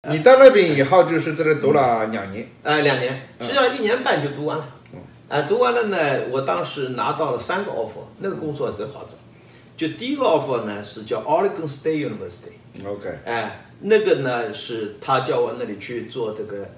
你到那边以后就是在这读了2年。 2年，实际上1年半就读完了。读完了呢，我当时拿到了3个 offer， 那个工作是好找。就第一个 offer 呢是叫 Oregon State University。OK。那个呢是他叫我那里去做这个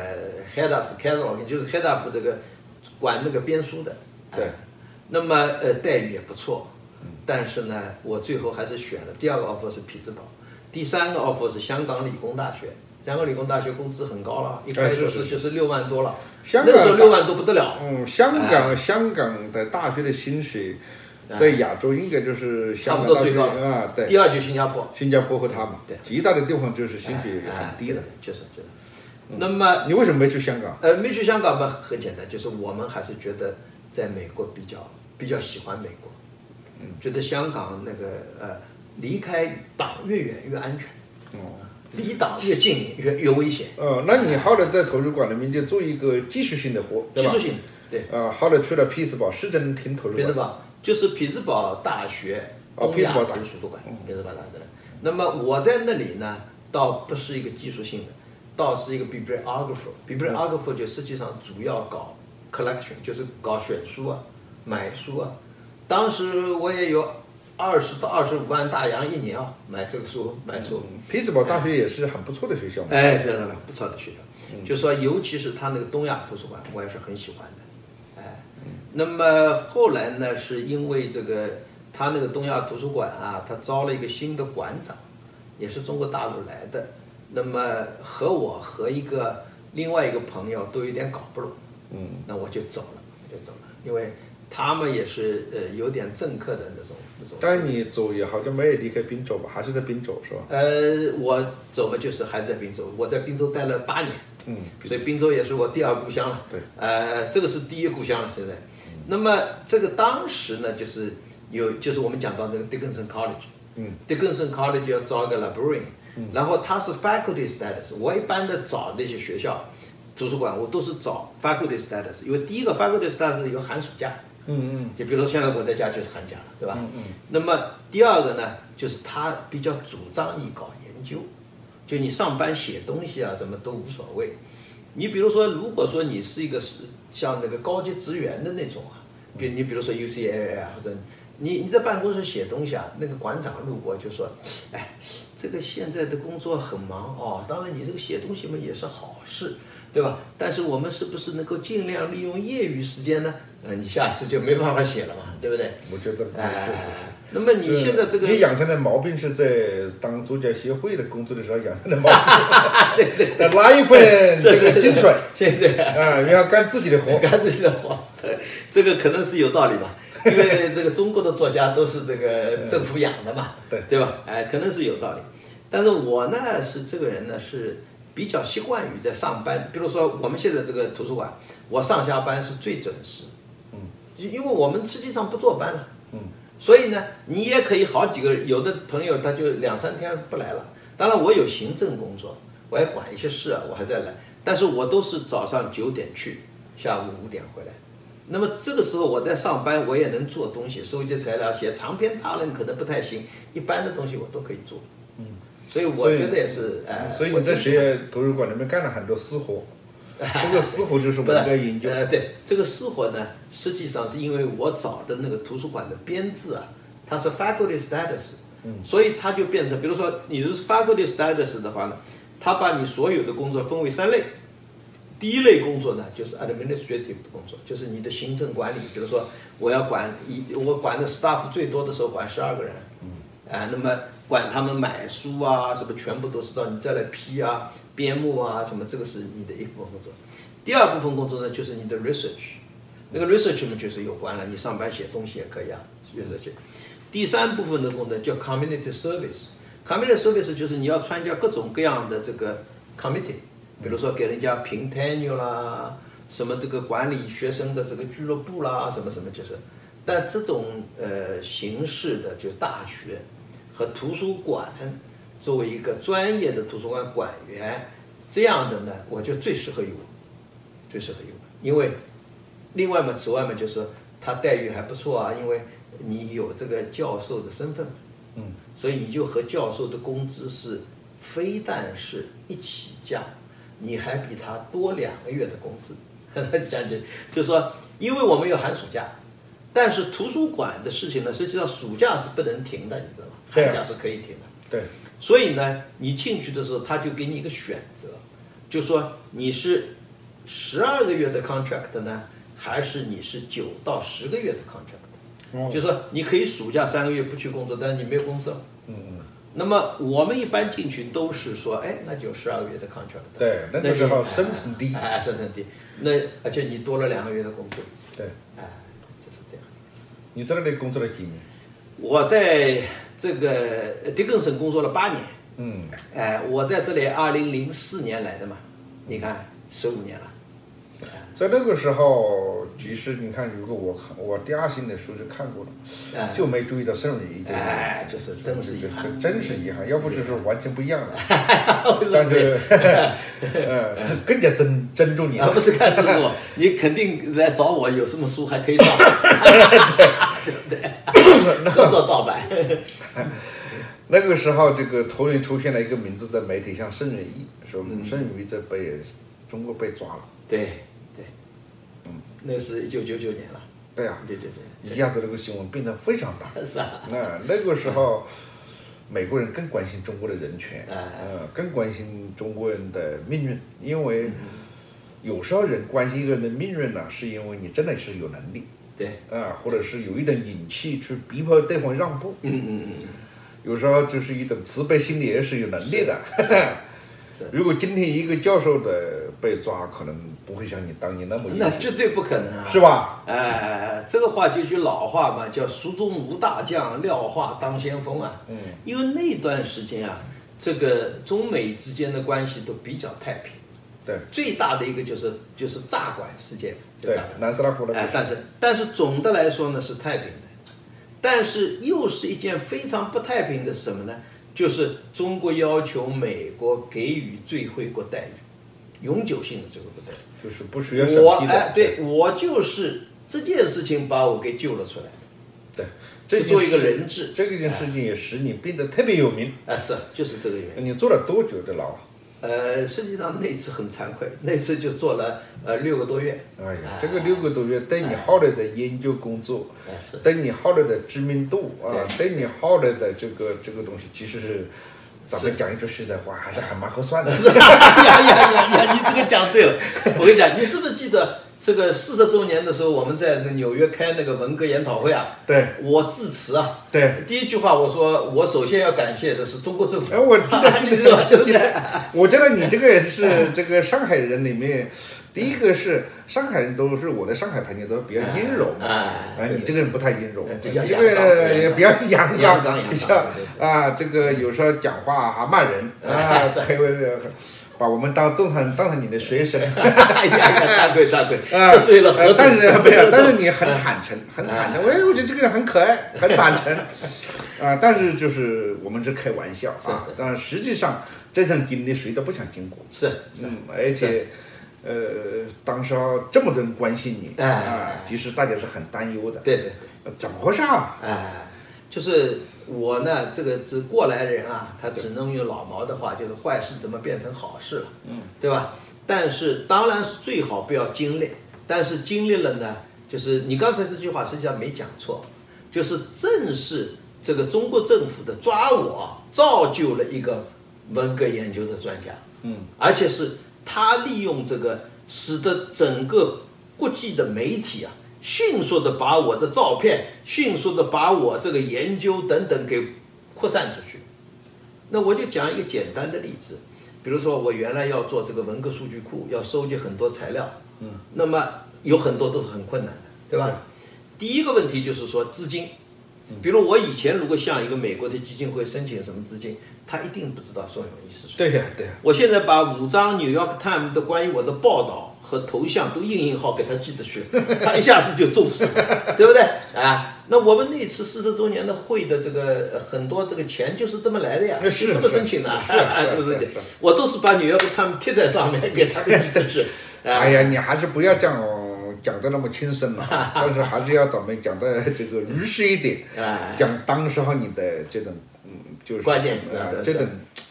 head of catalog， 就是 head of 这个管那个编书的。 对。 那么待遇也不错，但是呢，我最后还是选了第2个 offer 是匹兹堡。第3个 offer 是香港理工大学，香港理工大学工资很高了，一开始就是6万多了，那时候6万多不得了。 香港的大学的薪水，在亚洲应该就是差不多最高对。 第2就新加坡， 新加坡和他们，对，其他的地方就是薪水很低的， 就是。那么你为什么没去香港？ 没去香港嘛，很简单，就是我们还是觉得在美国比较喜欢美国，觉得香港那个离开党越远越安全，离党越近越危险。 那你后来在图书馆里面就做一个技术性的活，对吧？ 技术性，对。 后来去了匹兹堡市政厅图书馆。 匹兹堡就是匹兹堡大学东亚图书馆，匹兹堡大学。那么我在那里呢，倒不是一个技术性的，倒是一个 bibliographer。bibliographer 就实际上主要搞 collection， 就是搞选书啊、买书啊。当时我也有20到25万大洋1年买这个书买书。 匹兹堡大学也是很不错的学校。 非常不错的学校。就说尤其是他那个东亚图书馆，我也是很喜欢的。那么后来呢，是因为这个他那个东亚图书馆啊，他招了一个新的馆长，也是中国大陆来的。那么我和另外一个朋友都有点搞不拢。那我就走了，因为他们也是有点政客的那种。 但你走也好像没有离开滨州吧？还是在滨州是吧？ 我走嘛，就是还是在滨州，我在滨州待了8年。所以滨州也是我第2故乡了。 对。 这个是第1故乡了，现在。那么这个当时呢，就是我们讲到那个 Dickinson College。Dickinson College 要招一个 librarian。然后他是 faculty status， 我一般的找那些学校图书馆，我都是找 faculty status， 因为第一个 faculty status 有寒暑假。就比如说现在我在家就是寒假了，对吧？那么第2个呢，就是他比较主张你搞研究，就你上班写东西啊，什么都无所谓。你比如说，如果说你是一个像那个高级职员的那种啊，你比如说 UCLA 啊，或者你在办公室写东西啊，那个馆长路过就说，这个现在的工作很忙当然你这个写东西嘛也是好事，对吧？但是我们是不是能够尽量利用业余时间呢？你下次就没办法写了嘛，对不对？ 我觉得是。 那么你现在这个你养成的毛病是在当作家协会的工作的时候养成的毛病。对，拿一份这个薪水， 现在你要干自己的活， 干自己的活，这个可能是有道理吧？因为这个中国的作家都是这个政府养的嘛，对吧？可能是有道理。但是我呢是这个人呢是比较习惯于在上班，比如说我们现在这个图书馆，我上下班是最准时。因为我们实际上不坐班了。所以呢，你也可以好几个，有的朋友他就2、3天不来了。当然我有行政工作，我也管一些事啊，我还在来。但是我都是早上9点去，下午5点回来。那么这个时候我在上班，我也能做东西，收集材料，写长篇大论可能不太行，一般的东西我都可以做。所以我觉得也是所以你在图书馆里面干了很多私活。这个私活就是我们的研究。 对，这个私活呢，实际上是因为我找的那个图书馆的编制啊，它是 faculty status，所以它就变成，比如说你是 faculty status 的话呢，它把你所有的工作分为3类。第1类工作呢，就是 administrative 的工作，就是你的行政管理，比如说我管的 staff 最多的时候管12个人，那么管他们买书啊，什么全部都是到你再来批啊。编目啊，什么这个是你的一部分工作。第2部分工作呢，就是你的 research， 那个 research 呢就是有关了，你上班写东西也可以啊 ，research。第3部分的工作叫 community service，community service 就是你要参加各种各样的这个 committee， 比如说给人家评 tenure 啦，什么这个管理学生的这个俱乐部啦，什么什么就是。但这种形式的就是大学和图书馆。作为一个专业的图书馆馆员，这样的呢，我就最适合于我，因为另外嘛，此外嘛，就是说他待遇还不错啊，因为你有这个教授的身份，所以你就和教授的工资是非但是一起降，你还比他多2个月的工资。讲句就是说，因为我们有寒暑假，但是图书馆的事情呢，实际上暑假是不能停的，你知道吗？寒假是可以停的。 对。 所以呢，你进去的时候，他就给你一个选择，就说你是12个月的 contract 呢，还是你是9到10个月的 contract？就说你可以暑假3个月不去工作，但是你没有工资了。那么我们一般进去都是说，哎，那就12个月的 contract。 对，那个时候生存低。 生存低。那而且你多了2个月的工资。 对。 就是这样。 你在那里工作了几年？ 我在这个迪更森工作了8年。我在这里2004年来的嘛，你看15年了。 在那个时候，其实你看，如果我第2型的书是看过了，就没注意到圣人一点。 就是真是遗憾， 真是遗憾。要不是说完全不一样了，但是更加尊重你。 不是看着我，你肯定来找我，有什么书还可以盗，对不对？合作盗版。 那个时候，这个突然出现了一个名字在媒体上，盛仁义，说盛仁义在中国被抓了。 对。那是1999年了。 对啊， 1999年， 一下子这个新闻变得非常大。 是啊。 那个时候，美国人更关心中国的人权，更关心中国人的命运，因为有时候人关心一个人的命运呢，是因为你真的是有能力， 对， 或者是有一点勇气去逼迫对方让步，有时候就是一种慈悲心理也是有能力的。如果今天一个教授的被抓，可能不会像你当年那么那绝对不可能啊， 是吧？ 这个话就句老话嘛，叫蜀中无大将，廖化当先锋啊。因为那段时间啊，这个中美之间的关系都比较太平。 对， 最大的一个就是炸管事件。 对，南斯拉夫的。 但是总的来说呢是太平的，但是又是一件非常不太平的是什么呢？就是中国要求美国给予最惠国待遇，永久性的最惠国待遇， 就是不需要审批的。 对，我就是这件事情把我给救了出来。 对， 这做一个人质， 这件事情也使你变得特别有名。 就是这个原因。 你坐了多久的牢？ 实际上那次很惭愧，那次就做了6个多月。 哎呀，这个6个多月对你后来的研究工作，对你后来的知名度对你后来的这个东西，其实是咱们讲一句实在话，还是还蛮合算的。 呀，你这个讲对了。我跟你讲，你是不是记得这个40周年的时候，我们在纽约开那个文革研讨会啊？ 对， 我致辞啊。 对， 第一句话我说，我首先要感谢的是中国政府。 我记得，我觉得你这个人是这个上海人里面，第一个是上海人都是我的上海朋友都比较阴柔，你这个人不太阴柔， 比较也比较阳刚， 比较这个有时候讲话还骂人可以把我们当成你的学生。 惭愧，得罪了合但是你很坦诚，我觉得这个人很可爱，很坦诚。但是就是我们是开玩笑但实际上这种经历谁都不想经过。而且当时这么多人关心你其实大家是很担忧的。 对， 怎么回事啊？ 就是我呢，这个过来人啊，他只能用老毛的话，就是坏事怎么变成好事了，对吧？但是当然是最好不要经历，但是经历了呢，就是你刚才这句话实际上没讲错，就是正是这个中国政府的抓我，造就了一个文革研究的专家，而且是他利用这个，使得整个国际的媒体啊，迅速的把我的照片，迅速的把我这个研究等等给扩散出去。那我就讲一个简单的例子，比如说我原来要做这个文革数据库，要收集很多材料，那么有很多都是很困难的，对吧？第一个问题就是说资金，比如我以前如果向一个美国的基金会申请什么资金，他一定不知道宋永毅是谁。 对。我现在把5张《New York Times》的关于我的报道和头像都印好给他寄的去，他一下子就重视，对不对那我们那次40周年的会的这个很多这个钱就是这么来的呀，是这么申请的，我都是把《New York Times》贴在上面给他们寄的去。 哎呀，你还是不要讲的那么轻声了，但是还是要咱们讲的这个如实一点，讲当时候你的这种就是观念， 这种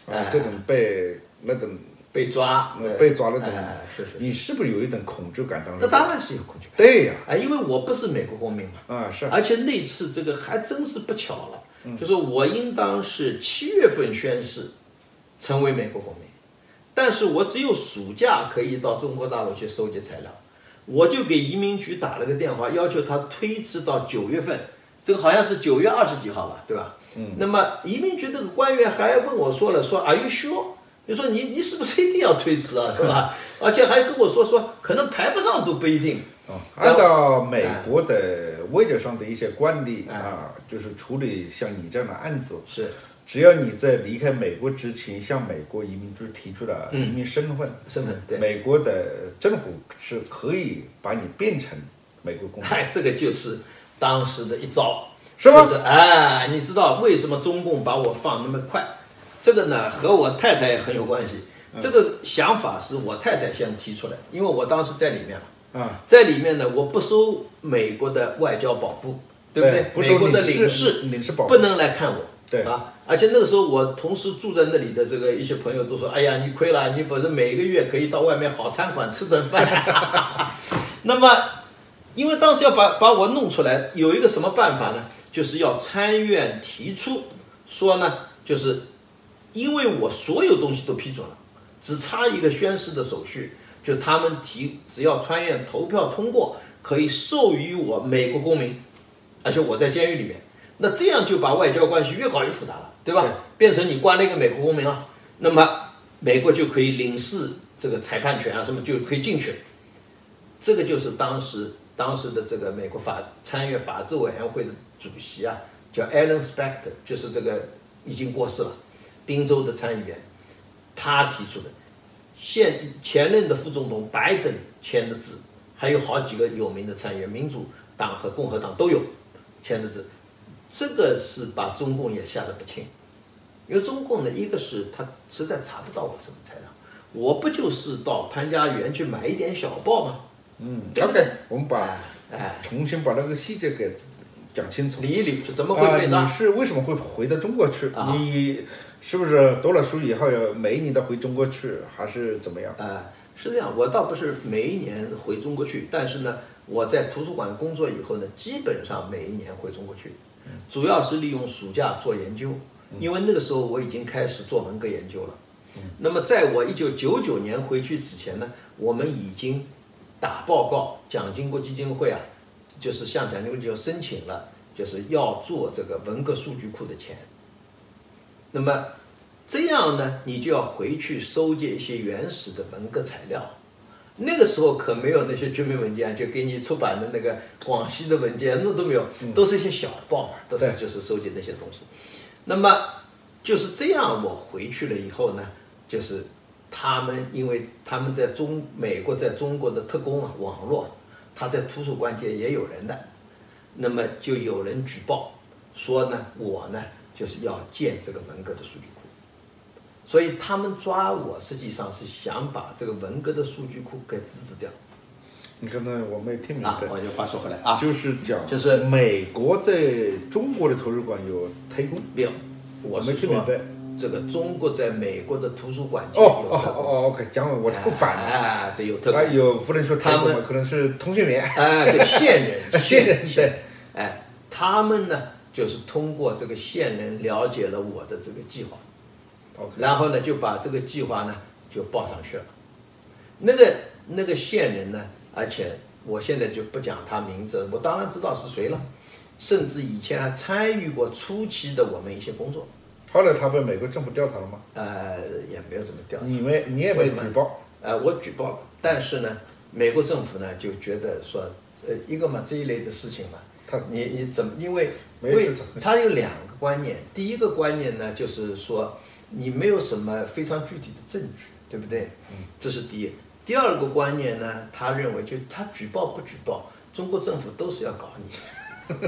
这种被那种被抓那种，你是不是有一种恐惧感？ 那当然是有恐惧感。 对呀， 因为我不是美国公民嘛， 是， 而且那次这个还真是不巧了，就是我应当是7月份宣誓成为美国公民，但是我只有暑假可以到中国大陆去收集材料，我就给移民局打了个电话，要求他推迟到9月份，这个好像是9月20几号吧，对吧？那么移民局那个官员还问我说 Are you sure？ 就说你是不是一定要推迟啊，是吧？而且还跟我说可能排不上都不一定。 按照美国的外交上的一些惯例就是处理像你这样的案子， 是只要你在离开美国之前向美国移民局提出了移民身份， 对， 美国的政府是可以把你变成美国公民。 这个就是当时的一招， 是吗？ 就是你知道为什么中共把我放那么快？这个呢和我太太也很有关系。这个想法是我太太先提出来，因为我当时在里面嘛。在里面呢，我不收美国的外交保护，对不对？美国的领事不能来看我。 对而且那个时候我同时住在那里的这个一些朋友都说：“哎呀，你亏了，你不是每个月可以到外面好餐馆吃顿饭。”那么，因为当时要把我弄出来，有一个什么办法呢？就是要参院提出说呢，就是因为我所有东西都批准了，只差一个宣誓的手续，就他们只要参院投票通过，可以授予我美国公民，而且我在监狱里面。那这样就把外交关系越搞越复杂了，对吧？变成你关了一个美国公民了，那么美国就可以领事这个裁判权什么就可以进去。这个就是当时的这个美国参院法制委员会的主席叫 Alan Specter， 就是这个已经过世了，宾州的参议员，他提出的。前任的副总统拜登签的字，还有好几个有名的参议员，民主党和共和党都有签的字。这个是把中共也吓得不轻，因为中共呢，一个是他实在查不到我什么材料，我不就是到潘家园去买一点小报吗 ？OK， 我们重新把那个细节给讲清楚， 理一理，就怎么会被抓？ 你是为什么会回到中国去？你是不是读了书以后要每一年都回中国去，还是怎么样？ 是这样，我倒不是每一年回中国去，但是呢，我在图书馆工作以后呢，基本上每一年回中国去。主要是利用暑假做研究，因为那个时候我已经开始做文革研究了。那么在我1999年回去之前呢，我们已经打报告，蒋经国基金会就是向蒋经国就申请了，就是要做这个文革数据库的钱。那么这样呢，你就要回去收集一些原始的文革材料。那个时候可没有那些绝密文件，就给你出版的那个广西的文件，那都没有，都是一些小报嘛，都是就是收集那些东西。那么就是这样，我回去了以后呢，就是因为他们在美国在中国的特工网络，他在图书馆界也有人的，那么就有人举报说呢，我呢就是要建这个文革的数据库。所以他们抓我，实际上是想把这个文革的数据库给支持掉。 你看呢，我没听明白。 我就话说回来就是讲， 就是美国在中国的图书馆有推工， 没有？我是说，这个中国在美国的图书馆界有特工。 OK， 讲我这个反了。对，有特工。 有不能说他们可能是通讯员。 对，线人。 线人对。 他们呢，就是通过这个线人了解了我的这个计划。然后呢，就把这个计划呢就报上去了。那个线人呢，而且我现在就不讲他名字，我当然知道是谁了，甚至以前还参与过初期的我们一些工作。 后来他被美国政府调查了吗？ 也没有怎么调查。 你也没举报？ 我举报了，但是呢，美国政府呢就觉得说，一个嘛这一类的事情嘛，你怎么因为他有2个观念，第一个观念呢就是说。你没有什么非常具体的证据，对不对？这是第一。第二个观念呢，他认为就他举报不举报，中国政府都是要搞你。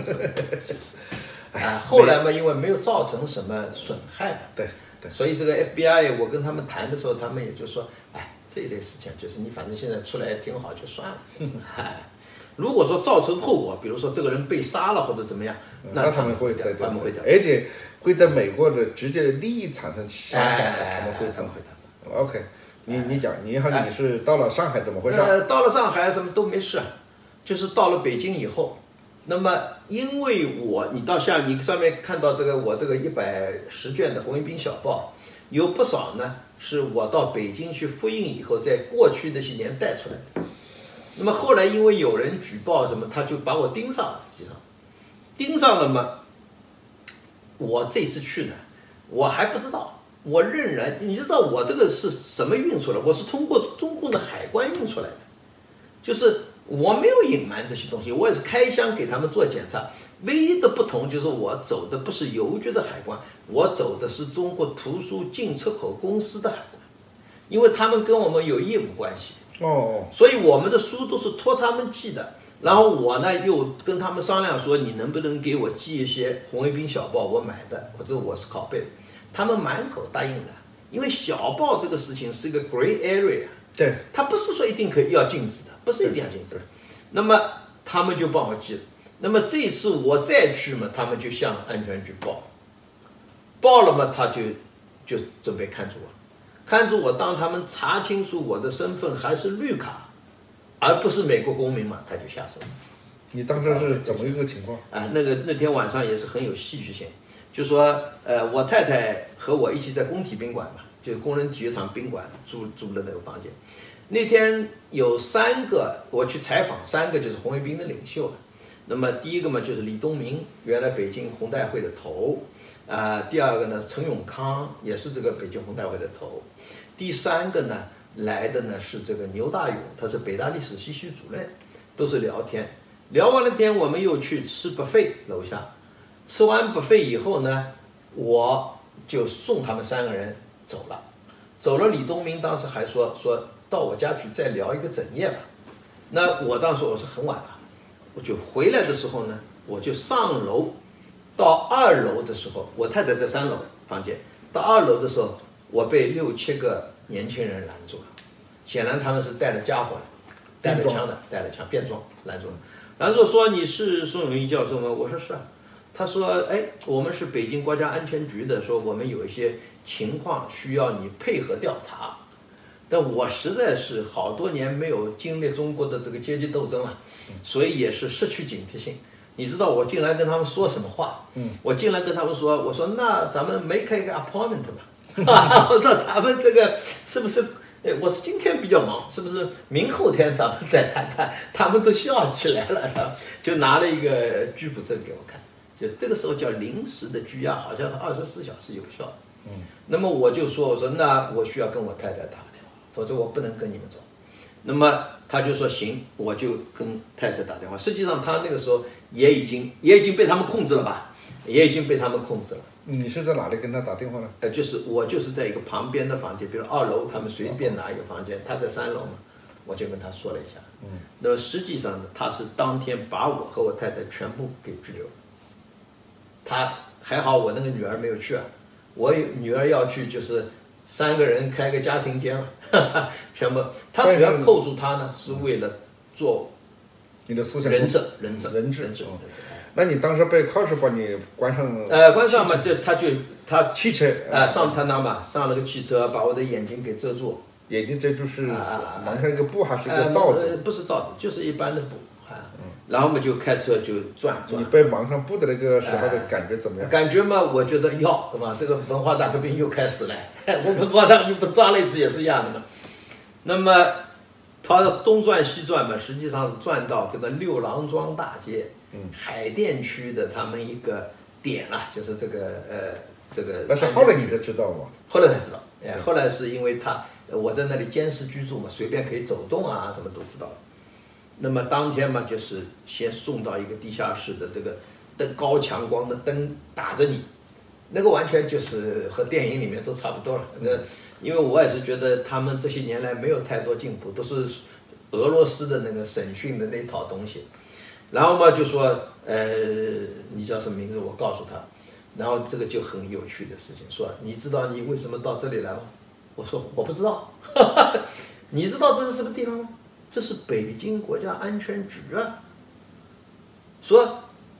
后来嘛，因为没有造成什么损害嘛， 对， 所以这个 FBI 我跟他们谈的时候，他们也就说，这一类事情就是你反正现在出来也挺好，就算了。如果说造成后果，比如说这个人被杀了或者怎么样，那他们会调。 而且会对美国的直接的利益产生伤害，他们会。OK， 你讲，你好，你是到了上海怎么回事？ 到了上海什么都没事，就是到了北京以后，那么因为你到你上面看到我这个110卷的红卫兵小报，有不少呢是我到北京去复印以后，在过去那些年带出来的。那么后来因为有人举报什么，他就把我盯上了，实际上盯上了嘛。我这次去呢，我还不知道，我仍然，你知道我这个是什么运出来？我是通过中共的海关运出来的，就是我没有隐瞒这些东西，我也是开箱给他们做检查。唯一的不同就是我走的不是邮局的海关，我走的是中国图书进出口公司的海关，因为他们跟我们有业务关系。所以我们的书都是托他们寄的。然后我呢又跟他们商量说，你能不能给我寄一些红卫兵小报我买的，或者我是拷贝的，他们满口答应的。因为小报这个事情是一个 gray area， 对， 他不是说一定要禁止的，不是一定要禁止的。那么他们就帮我寄了。那么这次我再去嘛，他们就向安全局报了嘛，他就准备看住我，当他们查清楚我的身份还是绿卡，而不是美国公民嘛，他就下手。 你当时是怎么一个情况？ 那天晚上也是很有戏剧性，就说我太太和我一起在工体宾馆嘛，就是工人体育场宾馆租的那个房间。那天有3个我去采访，3个就是红卫兵的领袖了。那么第一个嘛就是李东明，原来北京红带会的头，第二个呢陈永康，也是这个北京红带会的头。第3个呢来的呢是这个牛大勇，他是北大历史系系主任，都是聊天。聊完了天，我们又去吃 buffet 楼下，吃完 buffet 以后呢，我就送他们3个人走了。李东明当时还说到我家去再聊一个整夜吧。那我当时我是很晚了，我就回来的时候呢，我就上楼，到2楼的时候，我太太在3楼房间，到2楼的时候，我被6、7个年轻人拦住了，显然他们是带了家伙的，带了枪，便装拦住了。拦住说你是宋永毅教授吗？我说是啊。他说我们是北京国家安全局的，说我们有一些情况需要你配合调查。但我实在是好多年没有经历中国的这个阶级斗争了，所以也是失去警惕性。你知道我进来跟他们说什么话？我进来跟他们说，我说那咱们make一个 appointment 吧。我说咱们这个是不是？我是今天比较忙，是不是明后天咱们再谈谈？他们都笑起来了，他就拿了一个拘捕证给我看，就这个时候叫临时的拘押，好像是24小时有效的。那么我就说，我说那我需要跟我太太打个电话，否则我不能跟你们走。那么他就说行，我就跟太太打电话。实际上他那个时候也已经被他们控制了吧，也已经被他们控制了。 你是在哪里跟他打电话呢？ 我就是在一个旁边的房间，比如2楼，他们随便拿一个房间，他在3楼嘛，我就跟他说了一下。那么实际上呢，他是当天把我和我太太全部给拘留了。他还好，我那个女儿没有去啊，我女儿要去就是3个人开个家庭间了，全部。他主要扣住他呢，是为了做你的思想人质。 那你当时被铐是把你关上了？ 关上嘛，他汽车上他那嘛，上了个汽车，把我的眼睛给遮住。 眼睛遮住是蒙上一个布还是一个罩子？ 不是罩子，就是一般的布然后我们就开车就转。 你被蒙上布的那个时候的感觉怎么样？ 感觉嘛，我觉得对吧？这个文化大革命又开始了，我文化大革命不抓了一次也是一样的嘛。那么他东转西转嘛，实际上是转到这个六郎庄大街。海淀区的他们一个点了，就是这个。 那是后来你才知道吗？ 后来才知道，后来是因为我在那里监视居住嘛，随便可以走动啊，什么都知道了。那么当天嘛，就是先送到一个地下室的这个高强光的灯打着你，那个完全就是和电影里面都差不多了。因为我也是觉得他们这些年来没有太多进步，都是俄罗斯的那个审讯的那套东西。然后嘛就说你叫什么名字？我告诉他。然后这个就很有趣的事情，说你知道你为什么到这里来吗？我说我不知道。你知道这是什么地方吗？这是北京国家安全局啊。说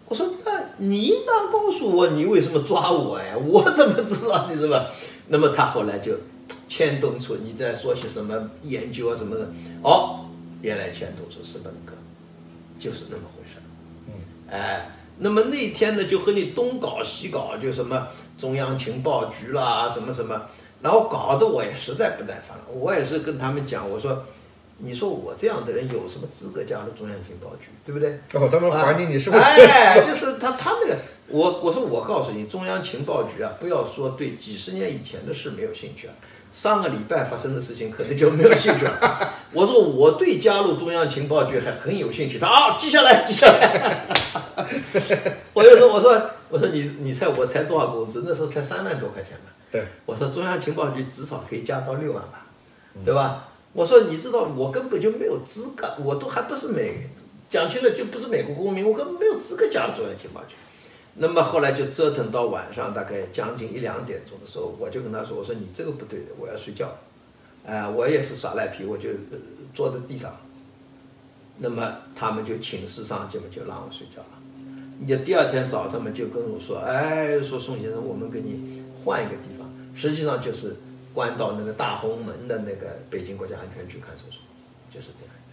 我说那你应当告诉我你为什么抓我呀？我怎么知道你是吧？那么他后来就牵动出你在说些什么研究啊什么的，原来牵动出斯本格，就是那么回事。那么那天呢就和你东搞西搞，就什么中央情报局啦什么什么，然后搞得我也实在不耐烦了。我也是跟他们讲，我说你说我这样的人有什么资格加入中央情报局，对不对？ 他们怀疑你是不是？ 就是他那个，我说我告诉你，中央情报局啊，不要说对几十年以前的事没有兴趣啊，上个礼拜发生的事情可能就没有兴趣了。我说我对加入中央情报局还很有兴趣，他记下来。我就说我说你猜我才多少工资？那时候才3万多块钱嘛。 对， 我说中央情报局至少可以加到6万吧，对吧？我说你知道我根本就没有资格，我都还不是讲起来就不是美国公民，我根本没有资格加入中央情报局。那么后来就折腾到晚上大概将近1、2点钟的时候，我就跟他说，我说你这个不对的，我要睡觉。我也是耍赖皮，我就坐在地上。那么他们就寝室上就让我睡觉了。你第2天早上嘛就跟我说，说宋先生，我们给你换一个地方，实际上就是关到那个大红门的那个北京国家安全局看守所，就是这样。